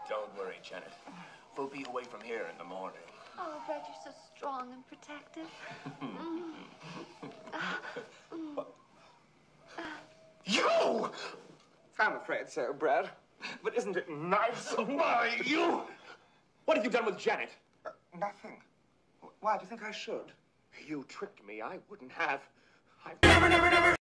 Don't worry, Janet. We'll be away from here in the morning. Oh, Brad, you're so strong and protective. You! I'm afraid so, Brad. But isn't it nice? Why, you? What have you done with Janet? Nothing. Why do you think I should? You tricked me. I wouldn't have. Never, never, never!